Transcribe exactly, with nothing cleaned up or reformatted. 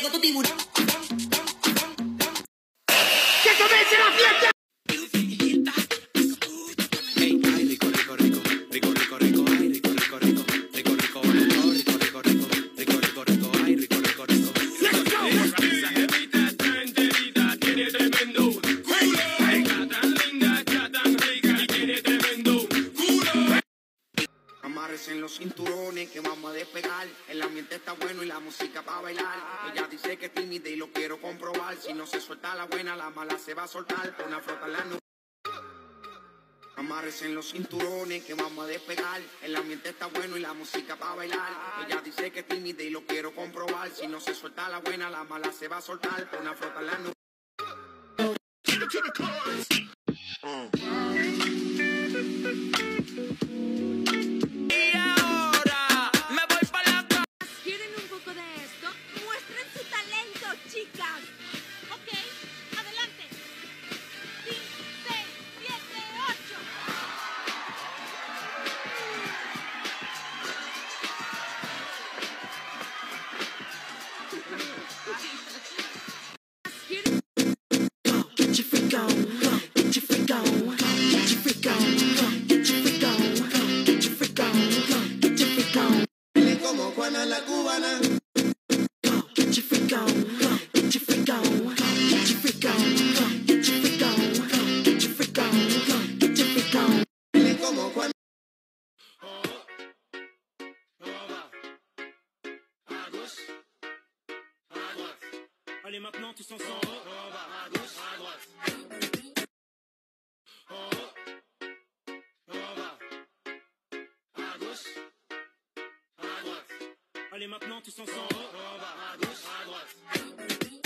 llegó tu tiburón. ¡Que comience la fiesta! En los cinturones que vamos a despegar. El ambiente está bueno y la música para bailar. Ella dice que es tímida y lo quiero comprobar. Si no se suelta la buena, la mala se va a soltar. Pon a flotar la nube. Amarres en los cinturones que vamos a despegar. El ambiente está bueno y la música para bailar. Ella dice que es tímida y lo quiero comprobar. Si no se suelta la buena, la mala se va a soltar. Pon a flotar la nube. Chicas, ok, adelante. cinco, seis, siete, ocho. Get your freak on, get your freak on, get your freak on, get your freak on, get your freak on, get your freak on. Como Juana la cubana. Get your freak on. Get your freak on, get your freak on, get your freak on, get your freak on, get your freak on. Como Juan. À gauche, à droite. Allez maintenant tous ensemble. À gauche, à droite. En haut, en bas. À gauche, à droite. Allez maintenant tous ensemble. À gauche, à droite.